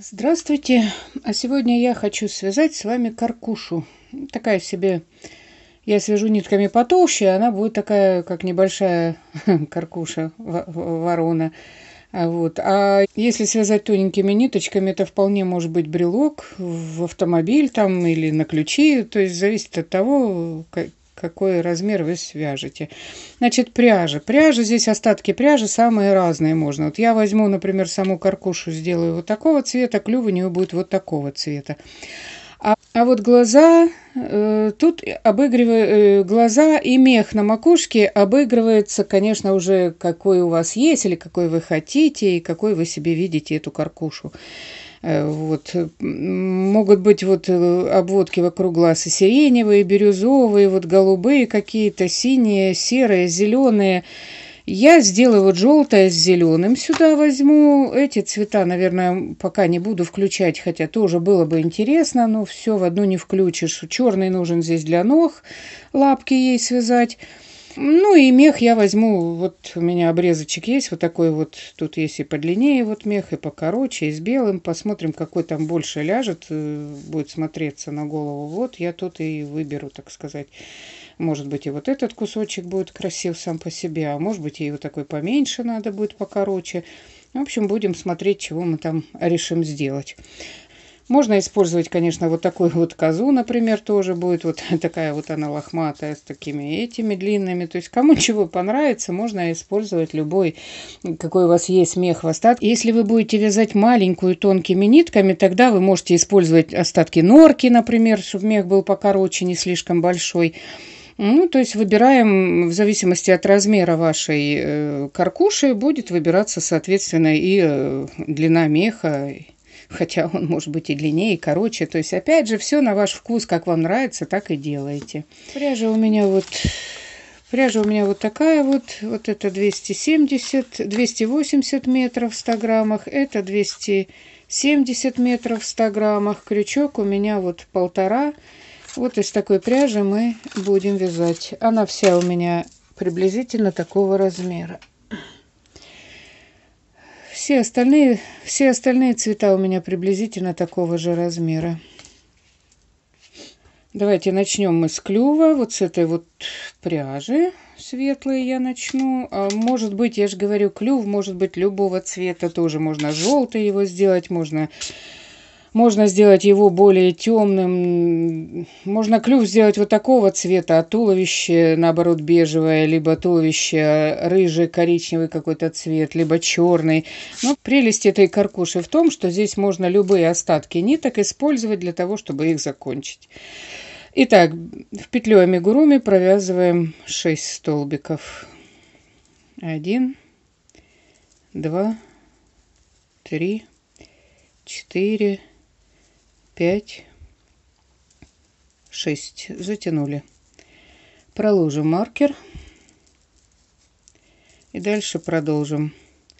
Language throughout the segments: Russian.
Здравствуйте! А сегодня я хочу связать с вами каркушу. Такая себе, я свяжу нитками потолще, она будет такая, как небольшая каркуша, ворона. А если связать тоненькими ниточками, это вполне может быть брелок в автомобиль там или на ключи. То есть зависит от того, какой размер вы свяжете. Значит, пряжа. Пряжа, здесь остатки пряжи самые разные можно. Вот я возьму, например, саму каркушу, сделаю вот такого цвета, клюв у нее будет вот такого цвета. А вот глаза, тут обыгрываю глаза и мех на макушке обыгрывается, конечно, уже какой у вас есть или какой вы хотите и какой вы себе видите эту каркушу. Вот. Могут быть вот обводки вокруг глаз и сиреневые, бирюзовые, вот голубые какие-то, синие, серые, зеленые. Я сделаю вот желтое с зеленым сюда возьму. Эти цвета, наверное, пока не буду включать, хотя тоже было бы интересно, но все в одну не включишь. Черный нужен здесь для ног, лапки ей связать. Ну и мех я возьму, вот у меня обрезочек есть, вот такой вот, тут есть и подлиннее вот мех, и покороче, и с белым. Посмотрим, какой там больше ляжет, будет смотреться на голову. Вот я тут и выберу, так сказать. Может быть, и вот этот кусочек будет красив сам по себе, а может быть, и вот такой поменьше надо будет, покороче. В общем, будем смотреть, чего мы там решим сделать. Можно использовать, конечно, вот такую вот козу, например, тоже будет. Вот такая вот она лохматая, с такими этими длинными. То есть, кому чего понравится, можно использовать любой, какой у вас есть мех в остатке. Если вы будете вязать маленькую тонкими нитками, тогда вы можете использовать остатки норки, например, чтобы мех был покороче, не слишком большой. Ну, то есть выбираем в зависимости от размера вашей каркуши, будет выбираться, соответственно, и длина меха, хотя он может быть и длиннее, и короче. То есть, опять же, все на ваш вкус, как вам нравится, так и делаете. Пряжа у меня вот такая вот. Вот это 280 метров в 100 граммах. Это 270 метров в 100 граммах. Крючок у меня вот 1,5. Вот из такой пряжи мы будем вязать. Она вся у меня приблизительно такого размера. Все остальные цвета у меня приблизительно такого же размера. Давайте начнем мы с клюва. Вот с этой вот пряжи светлой я начну. Может быть, я же говорю, клюв может быть любого цвета. Тоже можно желтый его сделать, можно сделать его более темным. Можно клюв сделать вот такого цвета, а туловище, наоборот, бежевое, либо туловище рыжий, коричневый какой-то цвет, либо черный. Но прелесть этой каркуши в том, что здесь можно любые остатки ниток использовать для того, чтобы их закончить. Итак, в петлю амигуруми провязываем 6 столбиков. 1, 2, 3, 4, 5, 6. Затянули. Проложим маркер. И дальше продолжим.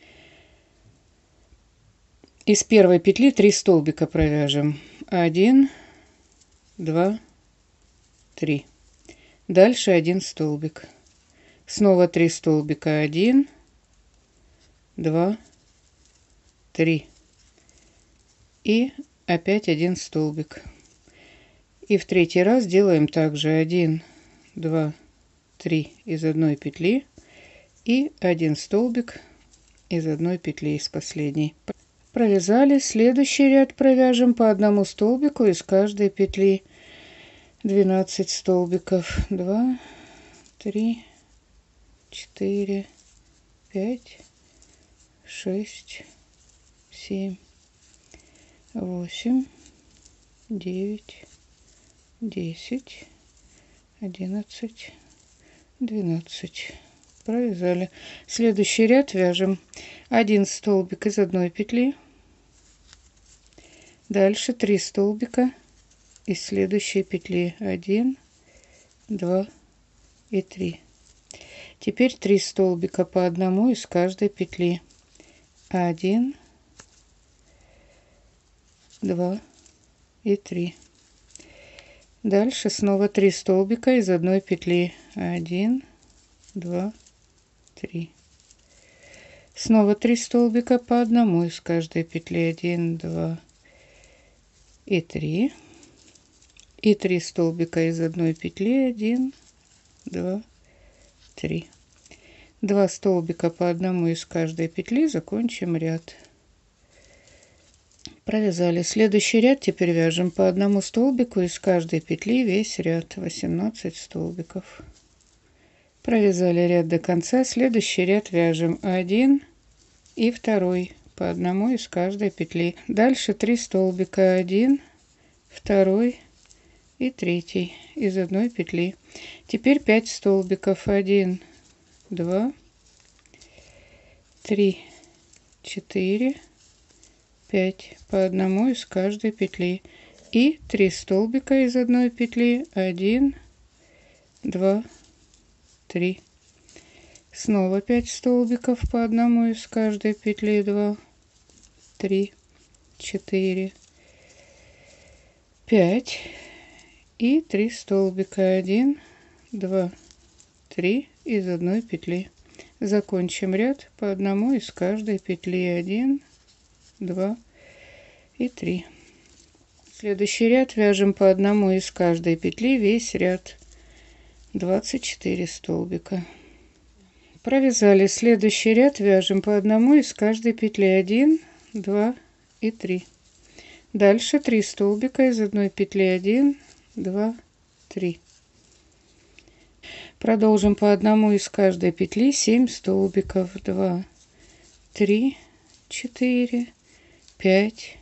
Из первой петли 3 столбика провяжем. 1, 2, 3. Дальше 1 столбик. Снова 3 столбика. 1, 2, 3. И опять 1 столбик. И в третий раз делаем также 1, 2, 3 из одной петли и 1 столбик из одной петли, из последней. Провязали. Следующий ряд провяжем по одному столбику из каждой петли. 12 столбиков. 2, 3, 4, 5, 6, 7, 8, 9, 10, 11, 12. Провязали. Следующий ряд вяжем 1 столбик из одной петли. Дальше 3 столбика из следующей петли. 1, 2 и 3. Теперь 3 столбика по одному из каждой петли. 1, 2 и 3. Дальше снова 3 столбика из одной петли. 1, 2, 3. Снова 3 столбика по одному из каждой петли. 1, 2, и 3. И 3 столбика из одной петли. 1, 2, 3. 2 столбика по одному из каждой петли, закончим ряд. Провязали. Следующий ряд теперь вяжем по одному столбику из каждой петли весь ряд, 18 столбиков. Провязали ряд до конца. Следующий ряд вяжем 1 и 2 по одному из каждой петли. Дальше 3 столбика, 1, 2 и 3 из одной петли. Теперь 5 столбиков, 1, 2, 3, 4, 5 по одному из каждой петли. И 3 столбика из одной петли, 1, 2, 3. Снова 5 столбиков по одному из каждой петли, 2, 3, 4, 5 и 3 столбика, 1, 2, 3 из одной петли. Закончим ряд по одному из каждой петли, 1, 2 и 3. Следующий ряд вяжем по одному из каждой петли весь ряд, 24 столбика. Провязали. Следующий ряд вяжем по одному из каждой петли, 1, 2 и 3. Дальше 3 столбика из одной петли, 1, 2, 3. Продолжим по одному из каждой петли 7 столбиков, 2, 3, 4, 5,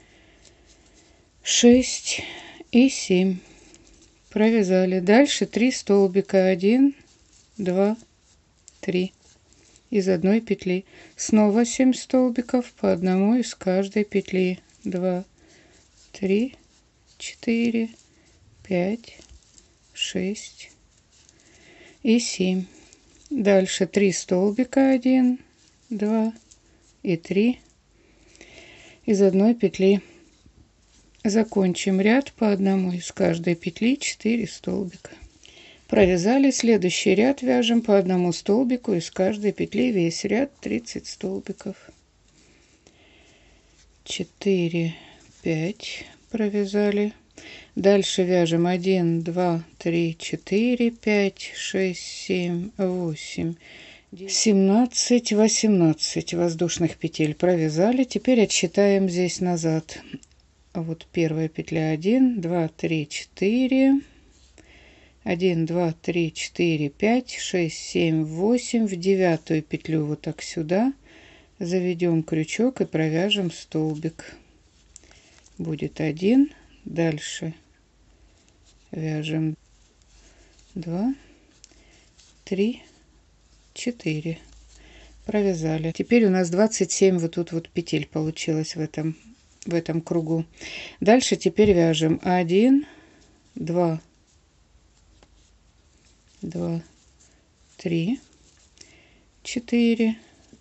6 и 7. Провязали. Дальше 3 столбика, 1, 2, 3 из одной петли. Снова 7 столбиков по одному из каждой петли, 2, 3, 4, 5, 6 и 7. Дальше 3 столбика, 1, 2 и 3 из одной петли. Закончим ряд по одному из каждой петли, 4 столбика. Провязали. Следующий ряд вяжем по одному столбику из каждой петли, весь ряд, 30 столбиков. 4, 5 провязали. Дальше вяжем 1, 2, 3, 4, 5, 6, 7, 8, 17, 18 воздушных петель провязали. Теперь отсчитаем здесь назад. Вот первая петля, 1, 2, 3, 4, 1, 2, 3, 4, 5, 6, 7, 8. В 9 петлю вот так сюда заведем крючок и провяжем столбик. Будет 1. Дальше вяжем 2, 3, 4. Провязали. Теперь у нас 27 вот тут вот петель получилось в этом кругу. Дальше теперь вяжем 1, 2, 2, 3, 4,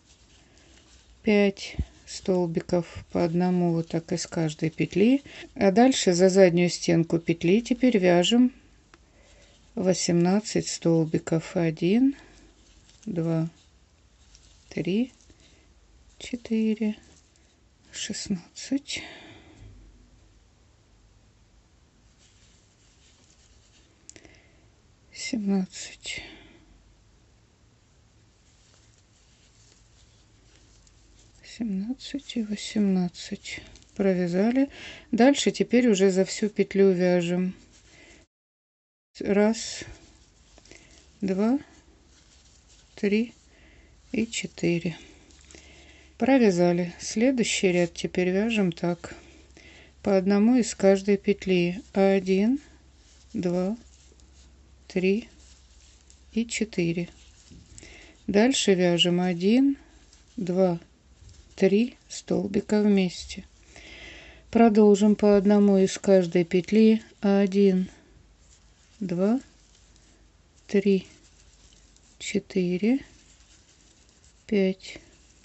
5 столбиков по одному вот так из каждой петли. А дальше за заднюю стенку петли теперь вяжем 18 столбиков. 1, 2, 3, 4, 16, 17, 17 и 18 провязали. Дальше теперь уже за всю петлю вяжем 1, 2, 3 и 4. Провязали. Следующий ряд теперь вяжем так. По одному из каждой петли. 1, 2, 3 и 4. Дальше вяжем 1, 2, 3 столбика вместе. Продолжим по одному из каждой петли. 1, 2, 3, 4, 5,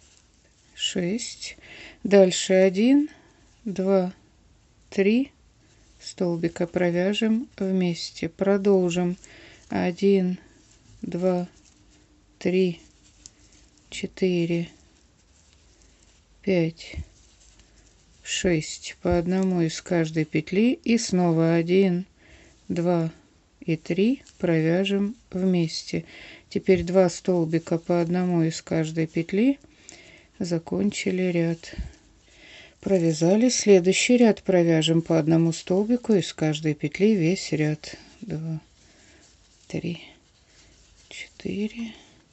6. Дальше 1, 2, 3 столбика провяжем вместе. Продолжим 1, 2, 3, 4, 5, 6 по одному из каждой петли и снова 1, 2 и 3 провяжем вместе. Теперь 2 столбика по одному из каждой петли, закончили ряд. Провязали. Следующий ряд провяжем по одному столбику из каждой петли весь ряд. 2, 3, 4,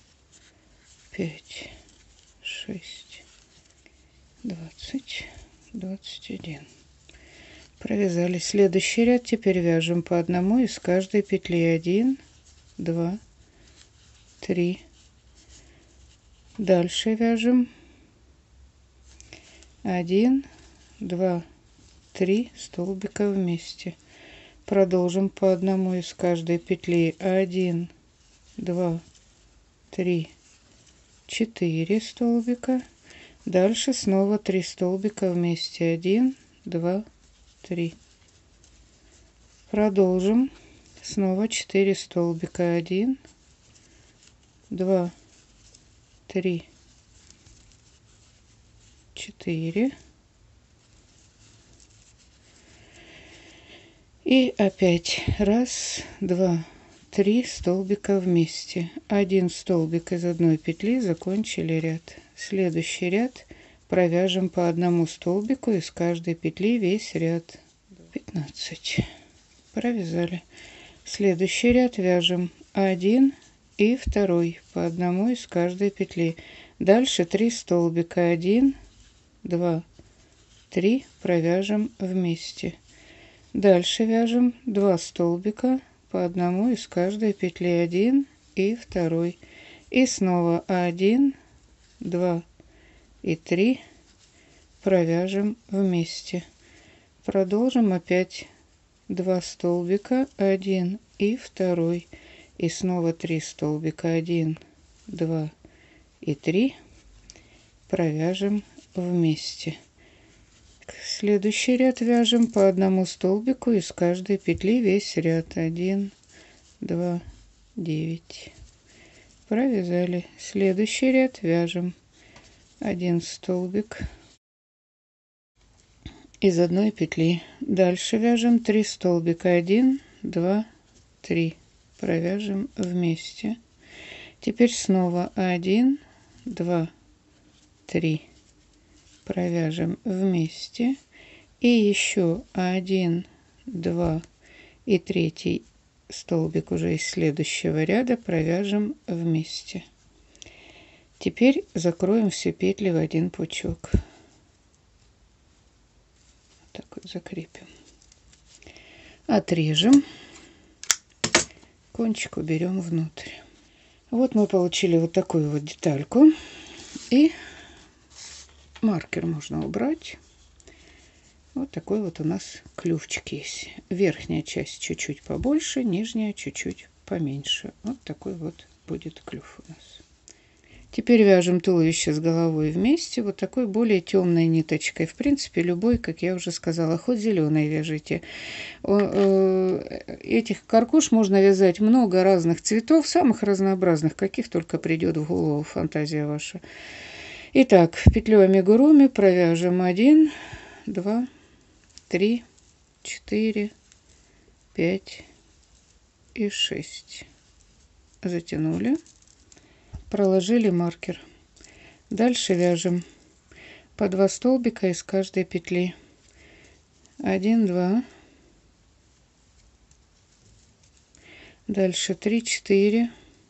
5, 6, 20, 21. Провязали. Следующий ряд теперь вяжем по одному из каждой петли. 1, 2, 3. Дальше вяжем 1, 2, 3 столбика вместе. Продолжим по одному из каждой петли. 1, 2, 3, 4 столбика. Дальше снова 3 столбика вместе. 1, 2, 3. Продолжим. Снова 4 столбика. 1, 2, 3, 4. И опять 1, 2, 3 столбика вместе. 1 столбик из одной петли, закончили ряд. Следующий ряд провяжем по одному столбику из каждой петли весь ряд. 15. Провязали. Следующий ряд вяжем 1 и 2 по одному из каждой петли. Дальше 3 столбика. 1, 2, 3 провяжем вместе. Дальше вяжем 2 столбика по одному из каждой петли. 1 и 2. И снова 1, 2 и 3 провяжем вместе. Продолжим опять 2 столбика. 1 и 2. И снова 3 столбика. 1, 2 и 3 провяжем вместе. Следующий ряд вяжем по одному столбику из каждой петли весь ряд. 1, 2, 9. Провязали. Следующий ряд вяжем 1 столбик из одной петли. Дальше вяжем 3 столбика. 1, 2, 3. Провяжем вместе. Теперь снова 1, 2, 3. Провяжем вместе. И еще 1, 2 и 3 столбик уже из следующего ряда провяжем вместе. Теперь закроем все петли в один пучок. Так вот закрепим. Отрежем. Кончик уберем внутрь. Вот мы получили вот такую вот детальку. И маркер можно убрать. Вот такой вот у нас клювчик есть. Верхняя часть чуть-чуть побольше, нижняя чуть-чуть поменьше. Вот такой вот будет клюв у нас. Теперь вяжем туловище с головой вместе вот такой более темной ниточкой. В принципе, любой, как я уже сказала, хоть зеленой вяжите. Этих каркуш можно вязать много разных цветов, самых разнообразных, каких только придет в голову, фантазия ваша. Итак, петлю амигуруми провяжем 1, 2, 3, 4, 5 и 6. Затянули. Проложили маркер. Дальше вяжем по 2 столбика из каждой петли. 1, 2. Дальше 3, 4.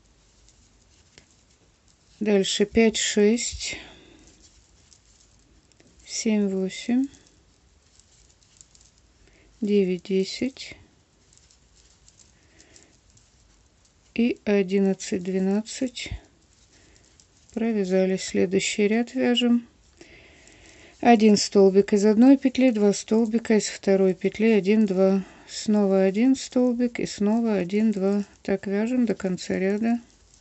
Дальше 5, 6. 7, 8. 9, 10. И 11, 12. Провязали. Следующий ряд вяжем 1 столбик из одной петли, 2 столбика из второй петли, 1, 2, снова 1 столбик и снова 1, 2. Так вяжем до конца ряда.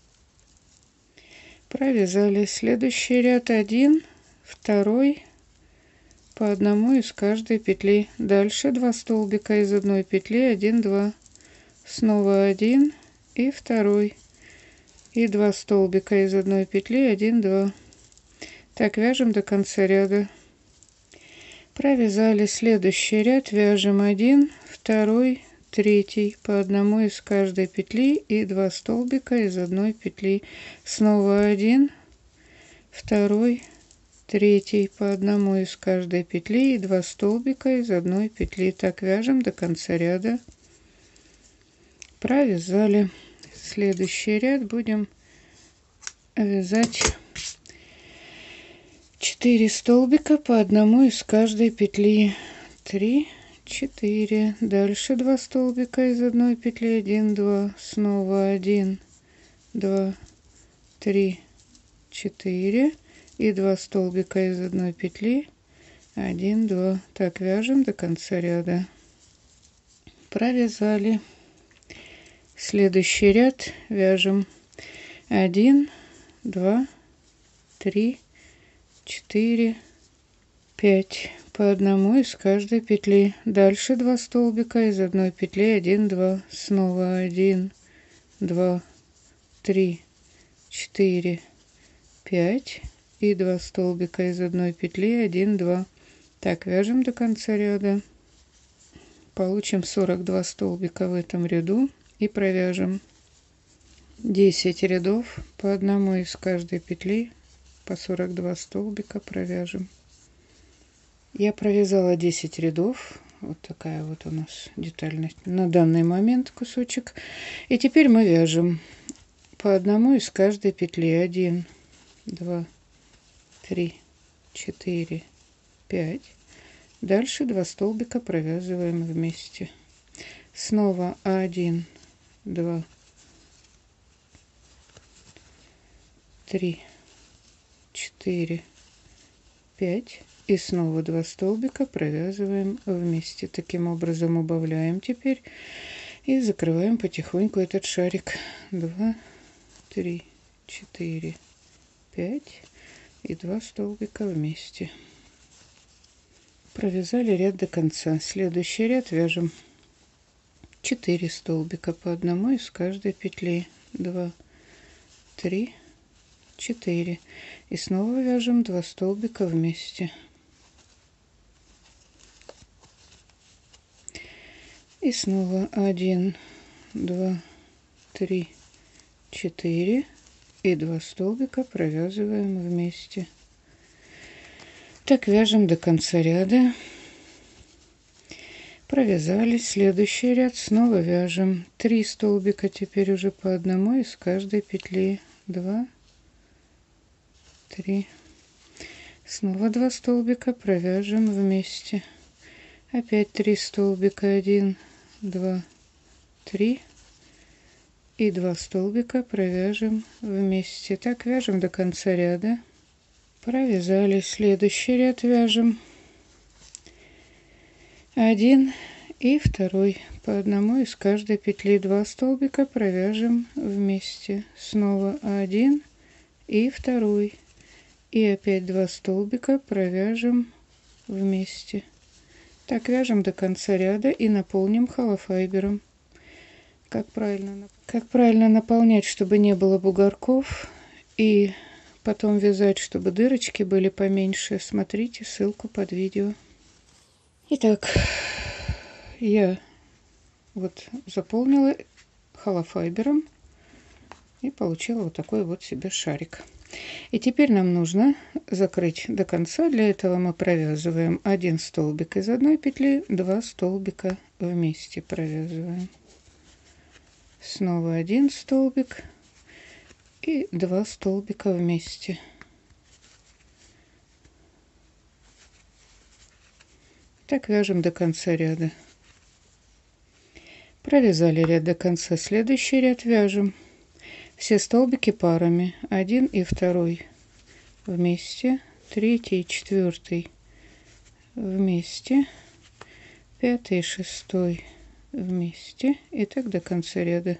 Провязали. Следующий ряд 1, 2 по одному из каждой петли. Дальше 2 столбика из одной петли, 1, 2, снова 1 и 2. И 2 столбика из одной петли, 1, 2. Так вяжем до конца ряда. Провязали следующий ряд, вяжем 1, 2, 3 по одному из каждой петли и 2 столбика из одной петли. Снова 1, 2, 3 по одному из каждой петли и 2 столбика из одной петли. Так вяжем до конца ряда. Провязали. Следующий ряд будем вязать 4 столбика по одному из каждой петли. 3, 4. Дальше 2 столбика из одной петли. 1, 2. Снова 1, 2, 3, 4. И 2 столбика из одной петли. 1, 2. Так вяжем до конца ряда. Провязали. Следующий ряд вяжем 1, 2, 3, 4, 5 по одному из каждой петли. Дальше 2 столбика из одной петли. 1, 2. Снова 1, 2, 3, 4, 5 и 2 столбика из одной петли. 1, 2. Так вяжем до конца ряда. Получим 42 столбика в этом ряду и провяжем 10 рядов по одному из каждой петли. По 42 столбика провяжем. Я провязала 10 рядов. Вот такая вот у нас детальность на данный момент кусочек. И теперь мы вяжем по одному из каждой петли. 1, 2, 3, 4, 5. Дальше 2 столбика провязываем вместе. Снова 1, 2, 3, 4, 5 и снова 2 столбика провязываем вместе. Таким образом убавляем теперь и закрываем потихоньку этот шарик. 2, 3, 4, 5 и 2 столбика вместе. Провязали ряд до конца. Следующий ряд вяжем 4 столбика по одному из каждой петли. 2, 3, 4 и снова вяжем 2 столбика вместе. И снова 1, 2, 3, 4 и 2 столбика провязываем вместе. Так вяжем до конца ряда. Провязали следующий ряд, снова вяжем 3 столбика теперь уже по одному из каждой петли. 2, 3. Снова 2 столбика провяжем вместе. Опять 3 столбика. 1, 2, 3 и 2 столбика провяжем вместе. Так вяжем до конца ряда. Провязали следующий ряд, вяжем 1 и 2 по одному из каждой петли. 2 столбика провяжем вместе. Снова 1 и 2 и опять 2 столбика провяжем вместе. Так вяжем до конца ряда и наполним холофайбером. Как правильно наполнять, чтобы не было бугорков, и потом вязать, чтобы дырочки были поменьше, смотрите ссылку под видео. Итак, я вот заполнила холофайбером и получила вот такой вот себе шарик. И теперь нам нужно закрыть до конца. Для этого мы провязываем 1 столбик из одной петли, 2 столбика вместе провязываем. Снова 1 столбик и 2 столбика вместе. Так вяжем до конца ряда. Провязали ряд до конца. Следующий ряд вяжем все столбики парами. 1 и 2 вместе, 3 и 4 вместе, 5 и 6 вместе. И так до конца ряда.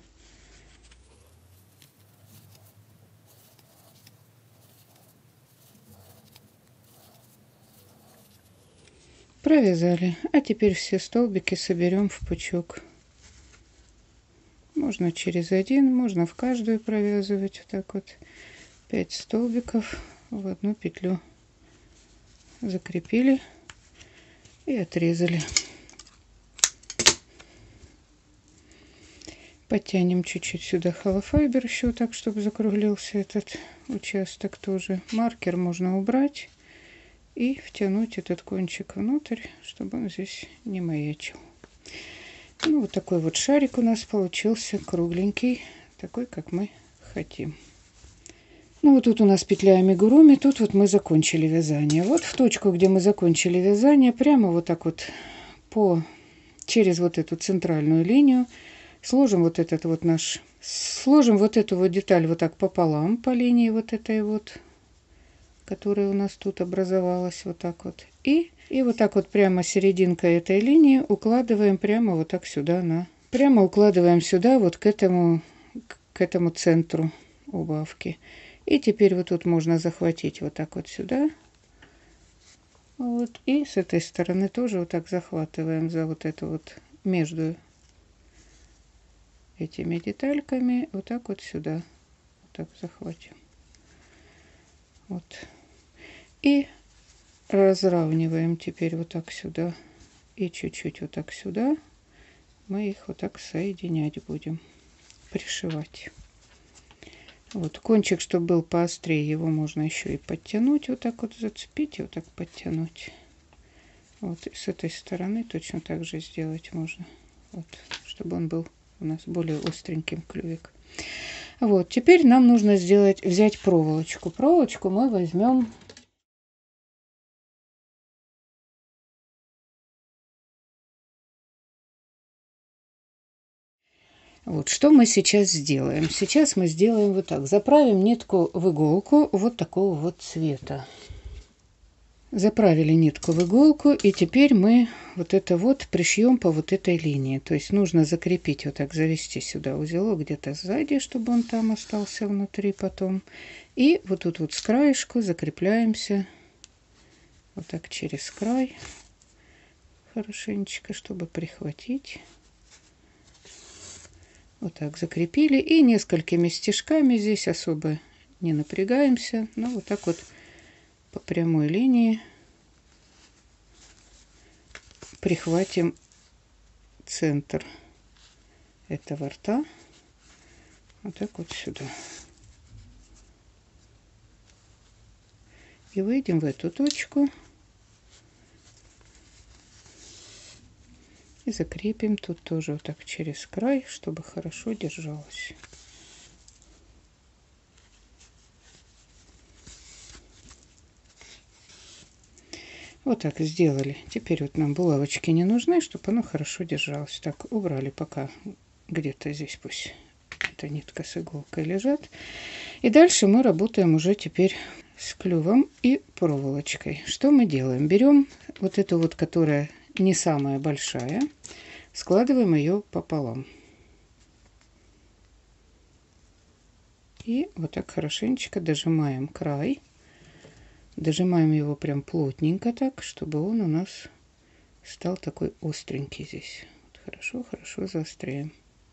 Провязали. А теперь все столбики соберем в пучок. Можно через один, можно в каждую провязывать. Вот так вот 5 столбиков в одну петлю закрепили. И отрезали. Подтянем чуть-чуть сюда холофайбер еще так, чтобы закруглился этот участок тоже. Маркер можно убрать и втянуть этот кончик внутрь, чтобы он здесь не маячил. Ну, вот такой вот шарик у нас получился, кругленький, такой, как мы хотим. Ну, вот тут у нас петля амигуруми, тут вот мы закончили вязание. Вот в точку, где мы закончили вязание, прямо вот так вот через вот эту центральную линию сложим вот этот вот сложим вот эту вот деталь вот так пополам по линии вот этой вот, которая у нас тут образовалась, вот так вот. И вот так вот прямо серединкой этой линии укладываем прямо вот так сюда прямо укладываем сюда вот к этому центру убавки. И теперь вот тут можно захватить вот так вот сюда. Вот. И с этой стороны тоже вот так захватываем за вот это вот между этими детальками. Вот так вот сюда. Вот так захватим. Вот. И разравниваем теперь вот так сюда. И чуть-чуть вот так сюда. Мы их вот так соединять будем. Пришивать. Вот кончик, чтобы был поострее, его можно еще и подтянуть, вот так вот зацепить и вот так подтянуть. Вот и с этой стороны точно так же сделать можно, вот, чтобы он был у нас более остреньким клювик. Вот, теперь нам нужно взять проволочку. Проволочку мы возьмем. Вот, что мы сейчас сделаем? Сейчас мы сделаем вот так. Заправим нитку в иголку вот такого вот цвета. Заправили нитку в иголку, и теперь мы вот это вот пришьем по вот этой линии. То есть нужно закрепить, вот так завести сюда узелок где-то сзади, чтобы он там остался внутри потом. И вот тут вот с краешку закрепляемся вот так через край хорошенечко, чтобы прихватить. Вот так закрепили, и несколькими стежками здесь особо не напрягаемся, но вот так вот по прямой линии прихватим центр этого рта вот так вот сюда. И выйдем в эту точку и закрепим тут тоже вот так через край, чтобы хорошо держалось. Вот так сделали. Теперь вот нам булавочки не нужны, чтобы оно хорошо держалось. Так, убрали пока где-то здесь, пусть эта нитка с иголкой лежат. И дальше мы работаем уже теперь с клювом и проволочкой. Что мы делаем? Берем вот эту вот, которая не самая большая, складываем ее пополам. И вот так хорошенечко дожимаем край. Дожимаем его прям плотненько так, чтобы он у нас стал такой остренький здесь. Вот хорошо заостряем.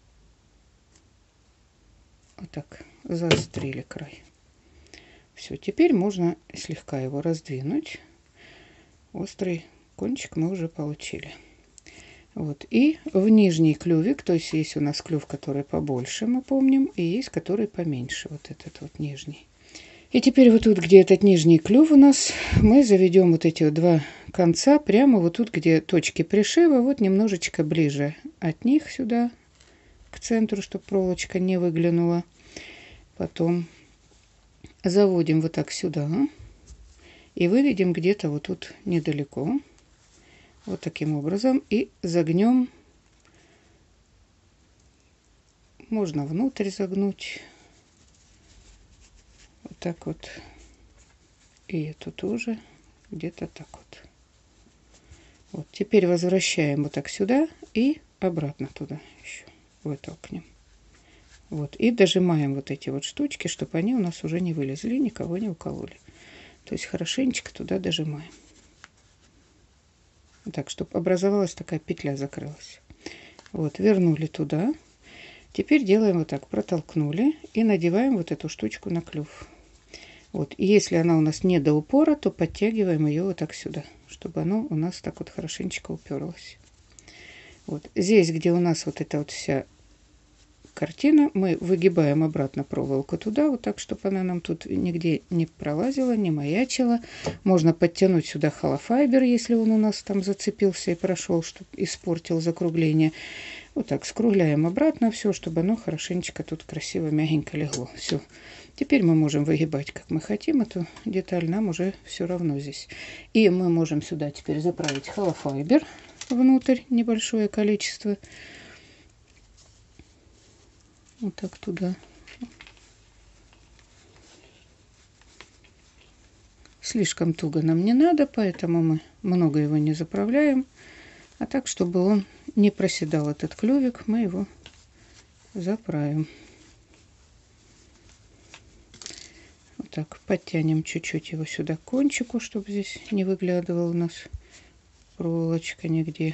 Вот так заострили край. Все, теперь можно слегка его раздвинуть. Острый кончик мы уже получили. Вот, и в нижний клювик, то есть есть у нас клюв, который побольше, мы помним, и есть который поменьше, вот этот вот нижний. И теперь вот тут, где этот нижний клюв у нас, мы заведем вот эти вот два конца прямо вот тут, где точки пришива, вот немножечко ближе от них сюда, к центру, чтобы проволочка не выглянула. Потом заводим вот так сюда и выведем где-то вот тут недалеко. Вот таким образом. И загнем. Можно внутрь загнуть. Вот так вот. И эту тоже. Где-то так вот. Вот. Теперь возвращаем вот так сюда и обратно туда еще вытолкнем. Вот. И дожимаем вот эти вот штучки, чтобы они у нас уже не вылезли, никого не укололи. То есть хорошенечко туда дожимаем. Так, чтобы образовалась такая петля, закрылась. Вот, вернули туда. Теперь делаем вот так, протолкнули и надеваем вот эту штучку на клюв. Вот, и если она у нас не до упора, то подтягиваем ее вот так сюда, чтобы оно у нас так вот хорошенечко уперлось. Вот здесь, где у нас вот эта вот вся картина, мы выгибаем обратно проволоку туда, вот так, чтобы она нам тут нигде не пролазила, не маячила. Можно подтянуть сюда холофайбер, если он у нас там зацепился и прошел, чтобы испортил закругление. Вот так скругляем обратно все, чтобы оно хорошенечко тут красиво, мягенько легло. Все. Теперь мы можем выгибать, как мы хотим, эту деталь нам уже все равно здесь. И мы можем сюда теперь заправить холофайбер внутрь, небольшое количество. Вот так туда. Слишком туго нам не надо, поэтому мы много его не заправляем. А так, чтобы он не проседал, этот клювик, мы его заправим. Вот так, подтянем чуть-чуть его сюда к кончику, чтобы здесь не выглядывала у нас проволочка нигде.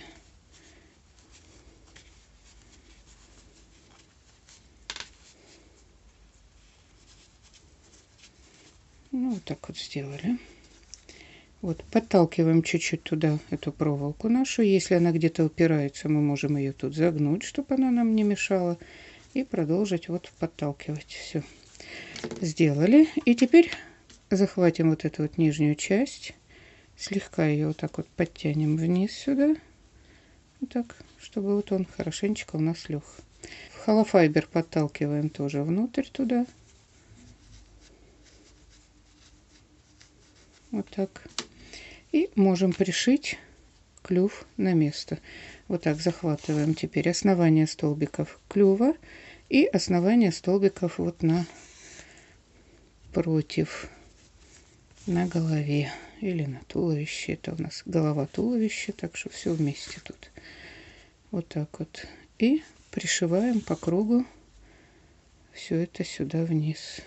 Ну, вот так вот сделали. Вот, подталкиваем чуть-чуть туда эту проволоку нашу. Если она где-то упирается, мы можем ее тут загнуть, чтобы она нам не мешала. И продолжить вот подталкивать. Все. Сделали. И теперь захватим вот эту вот нижнюю часть. Слегка ее вот так вот подтянем вниз сюда. Вот так, чтобы вот он хорошенечко у нас лег. Холофайбер подталкиваем тоже внутрь туда. Вот так. И можем пришить клюв на место. Вот так захватываем теперь основание столбиков клюва и основание столбиков вот напротив, на голове или на туловище. Это у нас голова туловище, так что все вместе тут. Вот так вот. И пришиваем по кругу все это сюда вниз.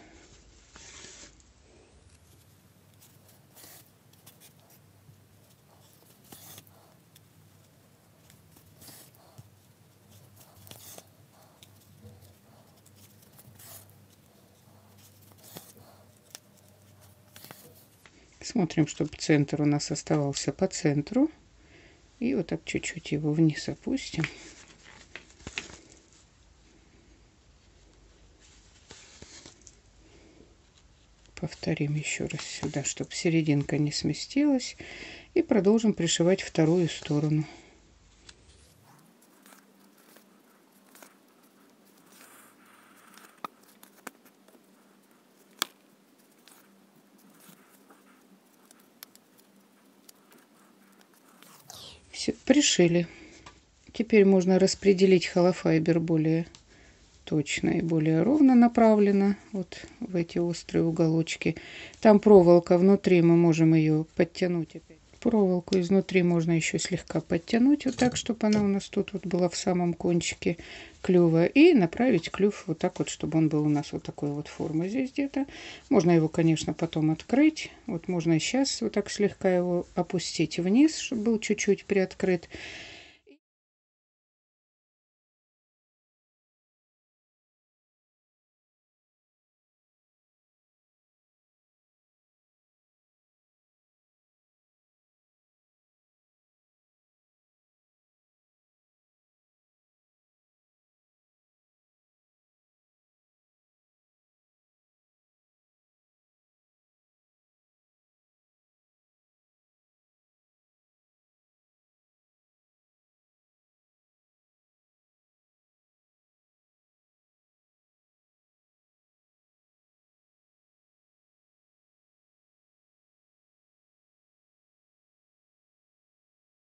Смотрим, чтобы центр у нас оставался по центру. И вот так чуть-чуть его вниз опустим. Повторим еще раз сюда, чтобы серединка не сместилась. И продолжим пришивать вторую сторону. Все, пришили. Теперь можно распределить холофайбер более точно и более ровно направленно вот в эти острые уголочки. Там проволока внутри, мы можем ее подтянуть опять. Проволоку изнутри можно еще слегка подтянуть вот так, чтобы она у нас тут вот была в самом кончике клюва, и направить клюв вот так вот, чтобы он был у нас вот такой вот формы здесь где-то. Можно его, конечно, потом открыть. Вот можно и сейчас вот так слегка его опустить вниз, чтобы был чуть-чуть приоткрыт.